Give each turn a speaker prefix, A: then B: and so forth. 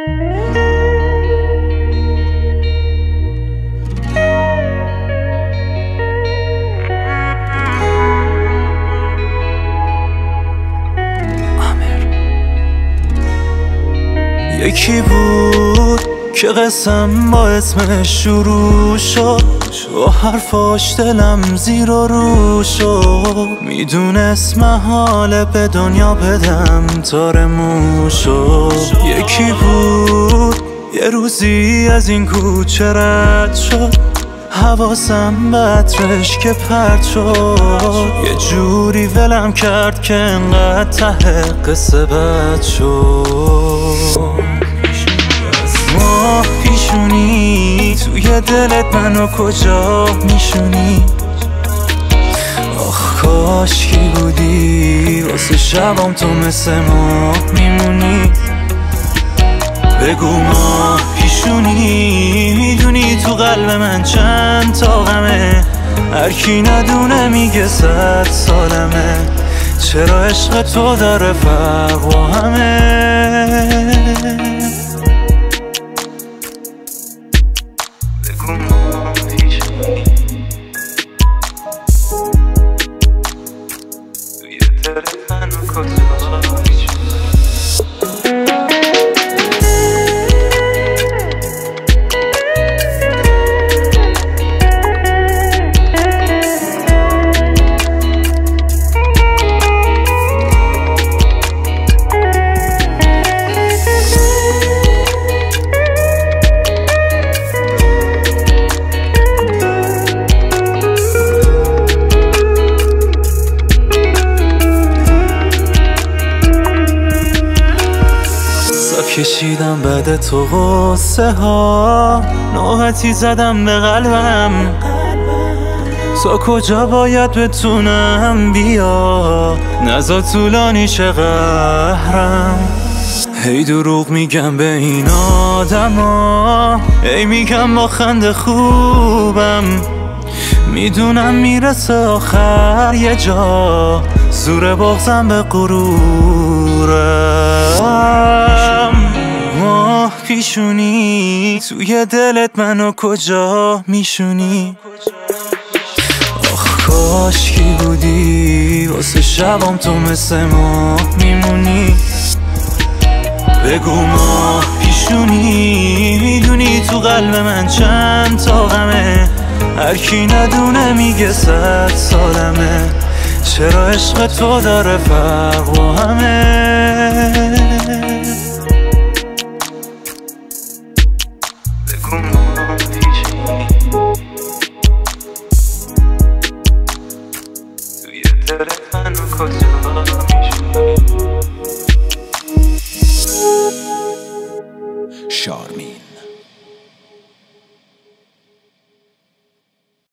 A: یکی بود که قسم با اسمش شروع شد، با حرفاش دلم زیر و رو شد. میدونست محاله به دنیا بدم تار مو شد. یکی بود یه روزی از این کوچه رد شد، حواسم به عطرش که پرد شد. یه جوری ولم کرد که انقدر ته قصه بد شد. ماه پیشونی توی دلت منو کجا میشونی؟ آخ کاش کی بودی واسه شبام تو مثل ما میمونی. بگو ماه پیشونی میدونی تو قلب من چند تا غمه، هر کی ندونه میگه 100 سالمه. چرا عشق تو داره فرق با همه؟ بگو ماه پیشونی توی دلت منو کجا میشونی؟ کشیدم بعد تو غصه ها، نوبتی زدم به قلبم. تا کجا باید بتونم بیا، نزا طولانی چه قهرم. هی دروغ میگم به این آدما، هی میگم با خنده خوبم. میدونم میرسه آخر یه جا، زور بغضم به غرورم. ماه پیشونی توی دلت منو کجا میشونی؟ آخ کاش کی بودی واسه شبام تو مثل ما میمونی. بگو ماه پیشونی میدونی تو قلب من چند تا غمه، هر کی ندونه میگه 100 سالمه. چرا عشق تو داره فرق با همه؟ بگو ماه پیشونی توی دلت منو کجا میشونی؟
B: شارمین